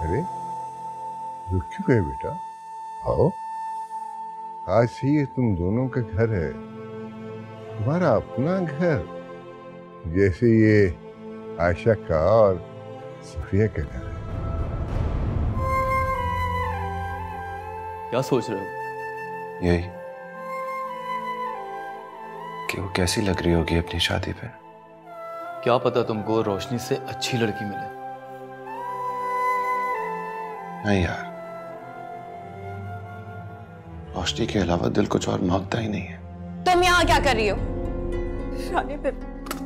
अरे रुक क्यों गए बेटा? आओ, आज से ये तुम दोनों का घर है, तुम्हारा अपना घर, जैसे ये आयशा का और सफिया का घर है। क्या सोच रहे हो? यही कि वो कैसी लग रही होगी अपनी शादी पे। क्या पता तुमको रोशनी से अच्छी लड़की मिले। नहीं यार, रोशनी के अलावा दिल कुछ और मांगता ही नहीं है। तुम यहाँ क्या कर रही हो? शादी पे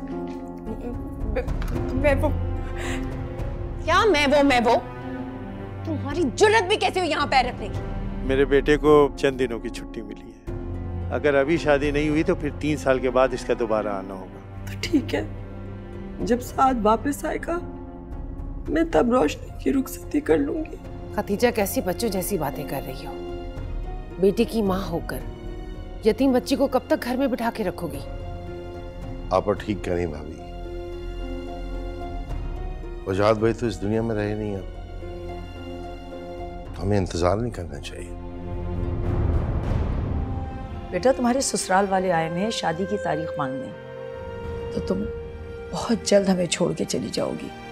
मैं वो क्या मैं वो? तुम्हारी जुर्रत भी कैसे हुई यहाँ पैर रखने की? मेरे बेटे को चंद दिनों की छुट्टी मिली है। अगर अभी शादी नहीं हुई तो फिर 3 साल के बाद इसका दोबारा आना होगा। तो ठीक है, जब साद वापस आएगा मैं तब रोशनी की रुखसती कर लूंगी। खतीजा कैसी बच्चों जैसी बातें कर रही हो? बेटी की माँ होकर यतीम बच्ची को कब तक घर में बिठा के रखोगी? आप ठीक कह रही भाभी, वजाहत भाई तो इस दुनिया में रहे नहीं, अब हमें इंतजार नहीं करना चाहिए। बेटा, तुम्हारे ससुराल वाले आए हैं शादी की तारीख मांगने, तो तुम बहुत जल्द हमें छोड़ के चली जाओगी।